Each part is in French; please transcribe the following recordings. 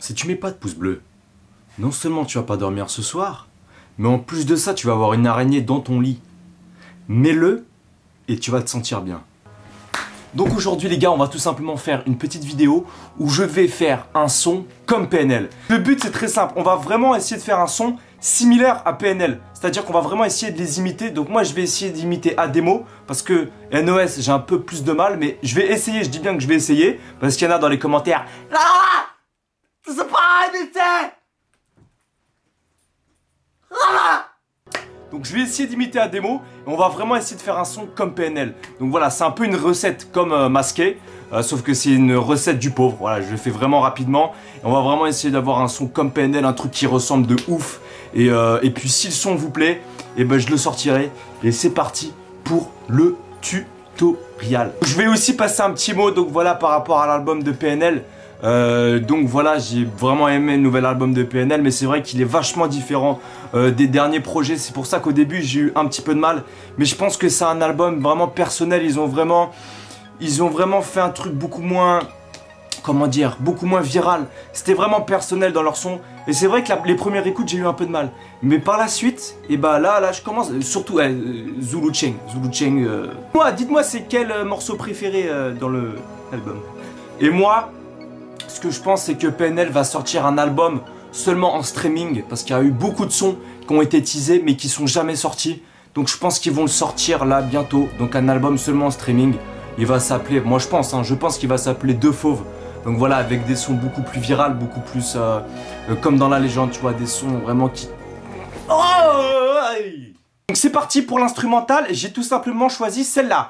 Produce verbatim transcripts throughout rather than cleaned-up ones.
si tu mets pas de pouce bleu, non seulement tu vas pas dormir ce soir, mais en plus de ça, tu vas avoir une araignée dans ton lit. Mets-le et tu vas te sentir bien. Donc aujourd'hui les gars, on va tout simplement faire une petite vidéo où je vais faire un son comme P N L. Le but c'est très simple, on va vraiment essayer de faire un son similaire à P N L. C'est-à-dire qu'on va vraiment essayer de les imiter. Donc moi je vais essayer d'imiter Ademo parce que N O S j'ai un peu plus de mal, mais je vais essayer, je dis bien que je vais essayer parce qu'il y en a dans les commentaires. Ah, je sais pas imiter. Ah. Donc je vais essayer d'imiter Ademo et on va vraiment essayer de faire un son comme P N L. Donc voilà, c'est un peu une recette comme euh, masqué, euh, sauf que c'est une recette du pauvre. Voilà, je le fais vraiment rapidement et on va vraiment essayer d'avoir un son comme P N L, un truc qui ressemble de ouf. Et, euh, et puis si le son vous plaît, et ben je le sortirai. Et c'est parti pour le tutoriel. Je vais aussi passer un petit mot donc voilà par rapport à l'album de P N L. Euh, donc voilà, j'ai vraiment aimé le nouvel album de P N L, mais c'est vrai qu'il est vachement différent euh, des derniers projets. C'est pour ça qu'au début j'ai eu un petit peu de mal, mais je pense que c'est un album vraiment personnel. Ils ont vraiment, ils ont vraiment fait un truc beaucoup moins, comment dire, beaucoup moins viral. C'était vraiment personnel dans leur son. Et c'est vrai que la, les premières écoutes j'ai eu un peu de mal, mais par la suite, et bah là, là je commence. Surtout euh, Zulu Cheng, Zulu Cheng. Euh... Moi, dites-moi c'est quel euh, morceau préféré euh, dans le album. Et moi, ce que je pense c'est que P N L va sortir un album seulement en streaming parce qu'il y a eu beaucoup de sons qui ont été teasés mais qui sont jamais sortis. Donc je pense qu'ils vont le sortir là bientôt. Donc un album seulement en streaming. Il va s'appeler, moi je pense, hein, je pense qu'il va s'appeler Deux Fauves. Donc voilà, avec des sons beaucoup plus virales, beaucoup plus euh, euh, comme dans la légende, tu vois, des sons vraiment qui... Oh, donc c'est parti pour l'instrumental. J'ai tout simplement choisi celle-là.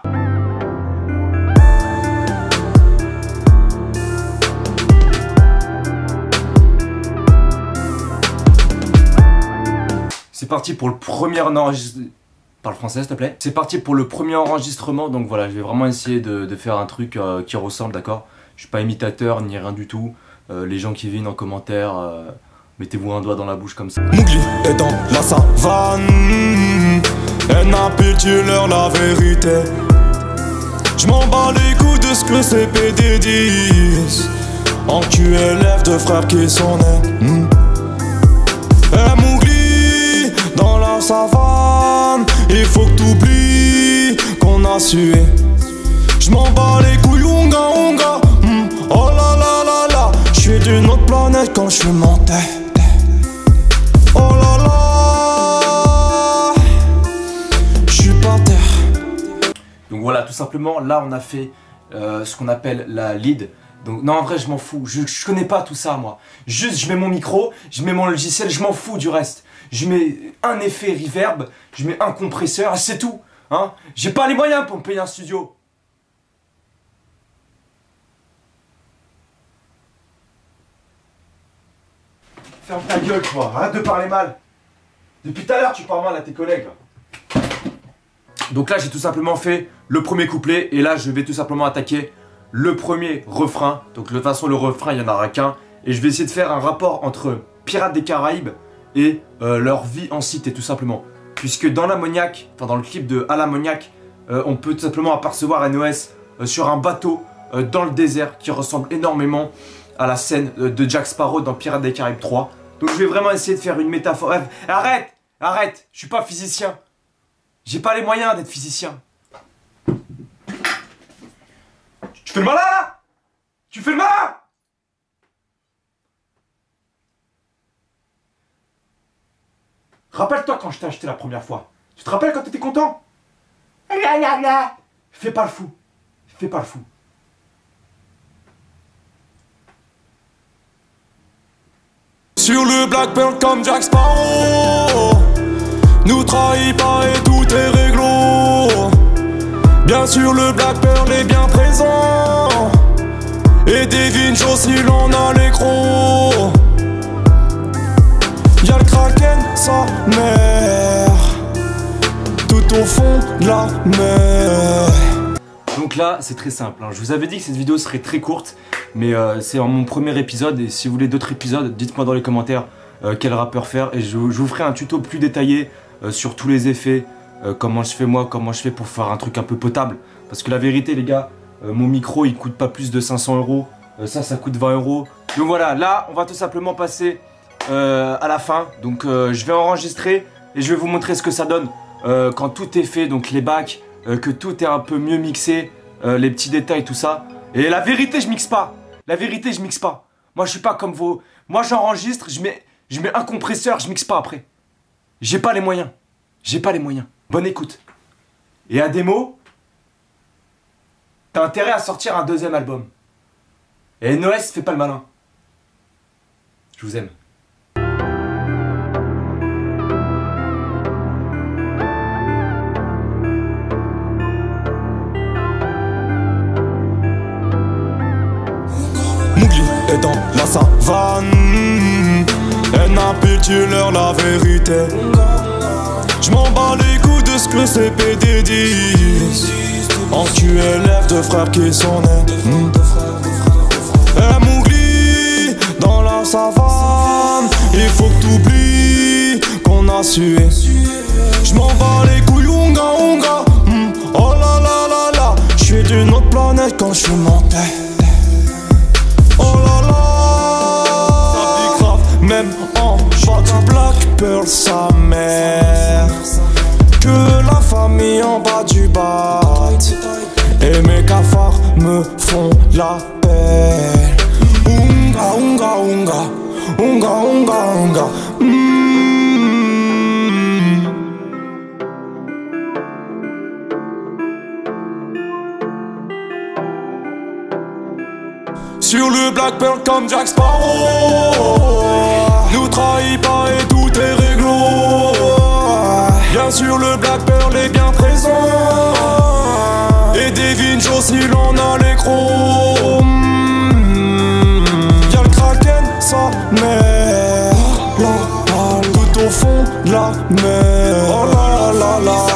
C'est parti pour le premier enregistrement. Parle français s'il te plaît. C'est parti pour le premier enregistrement. Donc voilà, je vais vraiment essayer de, de faire un truc euh, qui ressemble, d'accord. Je suis pas imitateur ni rien du tout. Euh, les gens qui viennent en commentaire, euh, mettez-vous un doigt dans la bouche comme ça. Mowgli est dans la savane. Elle n'a plus tu leur la vérité. Je m'en bats les couilles de ce que ces P D disent. En Q L F de frères qui sont nés. Mm. Eh Mowgli dans la savane, il faut que t'oublies qu'on a sué. Je m'en bats les couilles, unga unga. Mm. Oh là là là là, je suis d'une autre planète quand je suis monté. Oh là là, je suis par terre. Donc voilà, tout simplement, là on a fait euh, ce qu'on appelle la lead. Donc non, en vrai je m'en fous, je, je connais pas tout ça moi. Juste je mets mon micro, je mets mon logiciel, je m'en fous du reste. Je mets un effet reverb, je mets un compresseur, c'est tout, hein. J'ai pas les moyens pour me payer un studio. Ferme ta gueule toi, arrête de parler mal. Depuis tout à l'heure tu parles mal à tes collègues là. Donc là j'ai tout simplement fait le premier couplet et là je vais tout simplement attaquer le premier refrain. Donc de toute façon le refrain il n'y en aura qu'un. Et je vais essayer de faire un rapport entre Pirates des Caraïbes et euh, leur vie en cité tout simplement. Puisque dans l'ammoniaque, enfin dans le clip de À l'ammoniaque, euh, on peut tout simplement apercevoir N O S euh, sur un bateau euh, dans le désert qui ressemble énormément à la scène euh, de Jack Sparrow dans Pirates des Caraïbes trois. Donc je vais vraiment essayer de faire une métaphore. Arrête, arrête, je suis pas physicien. J'ai pas les moyens d'être physicien. Tu fais le malin là? Tu fais le malin? Rappelle-toi quand je t'ai acheté la première fois. Tu te rappelles quand t'étais content? Fais pas le fou. Fais pas le fou. Sur le Black Pearl comme Jack Sparrow, nous trahis pas et tout est réglo. Bien sûr le Black Pearl est bien présent, et Devin Joe si l'on a les crocs. Y'a le Kraken, sa mère, tout au fond de la mer. Donc là c'est très simple, hein. Je vous avais dit que cette vidéo serait très courte, mais euh, c'est en mon premier épisode. Et si vous voulez d'autres épisodes, dites-moi dans les commentaires euh, quel rappeur faire. Et je, je vous ferai un tuto plus détaillé euh, sur tous les effets, euh, comment je fais moi, comment je fais pour faire un truc un peu potable. Parce que la vérité les gars, euh, mon micro il coûte pas plus de cinq cents euros. Euh, ça, ça coûte vingt euros. Donc voilà, là on va tout simplement passer euh, à la fin. Donc euh, je vais enregistrer et je vais vous montrer ce que ça donne euh, quand tout est fait, donc les bacs, euh, que tout est un peu mieux mixé, euh, les petits détails, tout ça. Et la vérité, je mixe pas. La vérité, je mixe pas. Moi je suis pas comme vos... Moi j'enregistre, je mets, je mets un compresseur, je mixe pas après. J'ai pas les moyens. J'ai pas les moyens. Bonne écoute. Et à démo, t'as intérêt à sortir un deuxième album. Et N O S fait pas le malin. Je vous aime. Mowgli est dans la savane. N A P, dis-leur la vérité. Je m'en bats les couilles de ce que ces P D disent. En Q L F de frères qui sont nés. mmh. Eh Mowgli, dans la savane, il faut que t'oublies qu'on a sué. Je m'en bats les couilles, onga onga. mmh. Oh la la la la, je suis d'une autre planète quand je suis monté. Oh là là, ça pique grave, même en bas du Black Pearl sa mère. Que la famille en bas du bail. Et mes cafards me font la paix. Unga, unga, unga, unga, unga, unga. mmh. Sur le Black Pearl comme Jack Sparrow, nous trahis pas et tout est réglo. Bien sûr le Black Pearl est bien présent. Et Devin Joe s'il en a les crocs. Y'a le Kraken, sa mère. Là, là, tout au fond de la mer. Oh là là là.